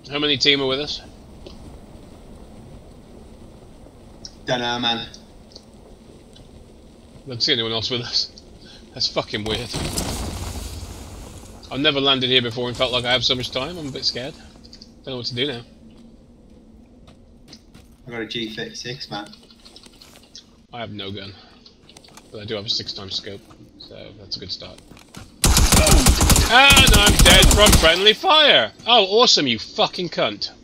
How many team are with us? Don't know, man. I don't see anyone else with us. That's fucking weird. I've never landed here before and felt like I have so much time. I'm a bit scared. Don't know what to do now. I've got a G36, man. I have no gun. But I do have a 6x scope, so that's a good start. And I'm dead from friendly fire! Oh, awesome, you fucking cunt.